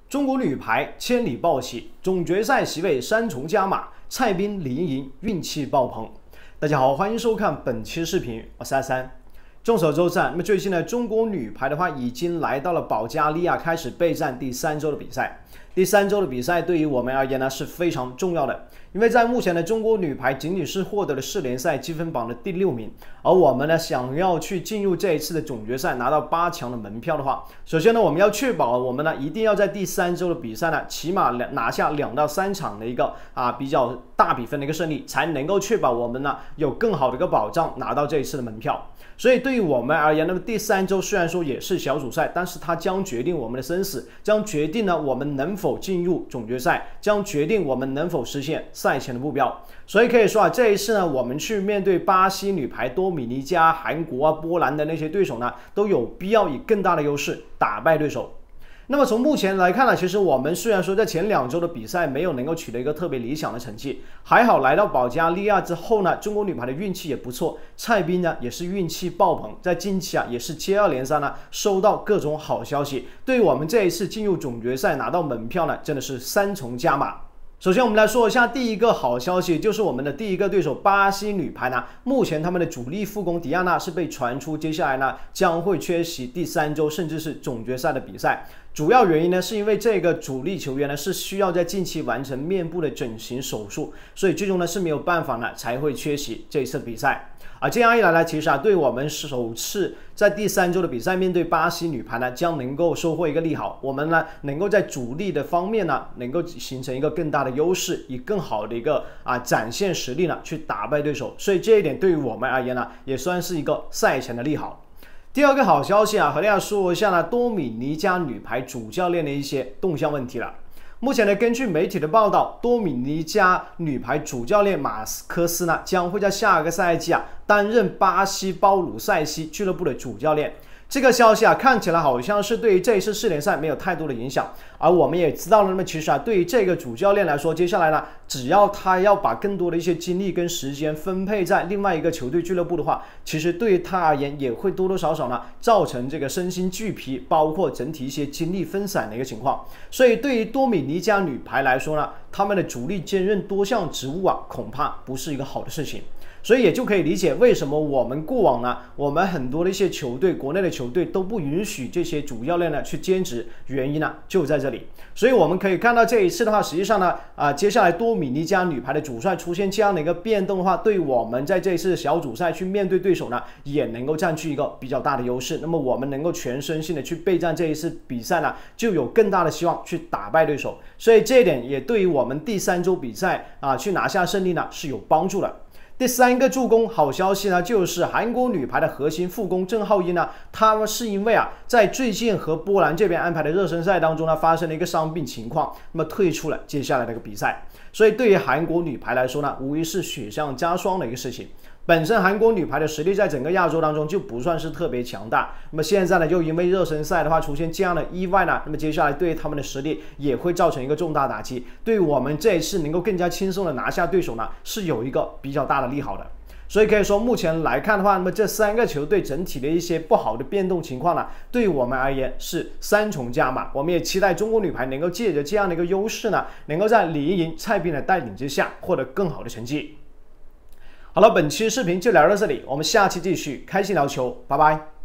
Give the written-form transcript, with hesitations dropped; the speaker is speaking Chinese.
中国女排千里报喜，总决赛席位3重加码，蔡斌、李盈莹运气爆棚。大家好，欢迎收看本期视频，我是阿三。众所周知，那么最近呢，中国女排的话已经来到了保加利亚，开始备战第3周的比赛。第3周的比赛对于我们而言呢是非常重要的，因为在目前的中国女排仅仅是获得了4联赛积分榜的第6名，而我们呢想要去进入这一次的总决赛拿到8强的门票的话，首先呢我们要确保我们呢一定要在第3周的比赛呢起码拿下2到3场的一个比较大比分的一个胜利，才能够确保我们呢有更好的一个保障拿到这一次的门票。所以对于我们而言，那么第3周虽然说也是小组赛，但是它将决定我们的生死，将决定呢我们能否进入总决赛，将决定我们能否实现赛前的目标。所以可以说这一次呢，我们去面对巴西女排、多米尼加、韩国波兰的那些对手呢，都有必要以更大的优势打败对手。那么从目前来看呢，其实我们虽然说在前2周的比赛没有能够取得一个特别理想的成绩，还好来到保加利亚之后呢，中国女排的运气也不错，蔡斌呢也是运气爆棚，在近期也是接二连三呢收到各种好消息，对于我们这一次进入总决赛拿到门票呢，真的是3重加码。首先我们来说一下第一个好消息，就是我们的第一个对手巴西女排呢，目前他们的主力副攻迪亚娜是被传出接下来呢将会缺席第3周甚至是总决赛的比赛。主要原因呢，是因为这个主力球员呢是需要在近期完成面部的整形手术，所以最终呢是没有办法呢才会缺席这一次的比赛。这样一来呢，其实对我们首次在第3周的比赛面对巴西女排呢，将能够收获一个利好。我们呢能够在主力的方面呢，能够形成一个更大的优势，以更好的一个展现实力呢去打败对手。所以这一点对于我们而言呢，也算是一个赛前的利好。第二个好消息和大家说一下呢，多米尼加女排主教练的一些动向问题了。目前呢，根据媒体的报道，多米尼加女排主教练马斯科斯呢将会在下个赛季担任巴西包鲁塞西俱乐部的主教练。这个消息看起来好像是对于这一次4联赛没有太多的影响，而我们也知道了，那么其实对于这个主教练来说，接下来呢，只要他要把更多的一些精力跟时间分配在另外一个球队俱乐部的话，其实对于他而言也会多多少少呢造成这个身心俱疲，包括整体一些精力分散的一个情况。所以对于多米尼加女排来说呢，他们的主力兼任多项职务恐怕不是一个好的事情。所以也就可以理解为什么我们过往呢，我们很多的一些球队，国内的球队都不允许这些主教练呢去兼职，原因呢就在这里。所以我们可以看到这一次的话，实际上呢，接下来多米尼加女排的主帅出现这样的一个变动的话，对我们在这一次小组赛去面对对手呢，也能够占据一个比较大的优势。那么我们能够全身心的去备战这一次比赛呢，就有更大的希望去打败对手。所以这一点也对于我们第3周比赛去拿下胜利呢是有帮助的。第3个助攻好消息呢，就是韩国女排的核心副攻郑浩英呢，他们是因为在最近和波兰这边安排的热身赛当中呢，发生了一个伤病情况，那么退出了接下来的一个比赛。所以对于韩国女排来说呢，无疑是雪上加霜的一个事情。本身韩国女排的实力在整个亚洲当中就不算是特别强大，那么现在呢，又因为热身赛的话出现这样的意外呢，那么接下来对他们的实力也会造成一个重大打击，对于我们这一次能够更加轻松的拿下对手呢，是有一个比较大的利好的。所以可以说目前来看的话，那么这3个球队整体的一些不好的变动情况呢，对于我们而言是3重加码。我们也期待中国女排能够借着这样的一个优势呢，能够在李盈莹、蔡斌的带领之下获得更好的成绩。好了，本期视频就聊到这里，我们下期继续开心聊球，拜拜。